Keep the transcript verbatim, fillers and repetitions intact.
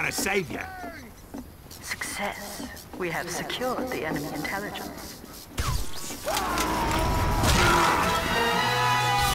trying to save you. Success. We have secured the enemy intelligence.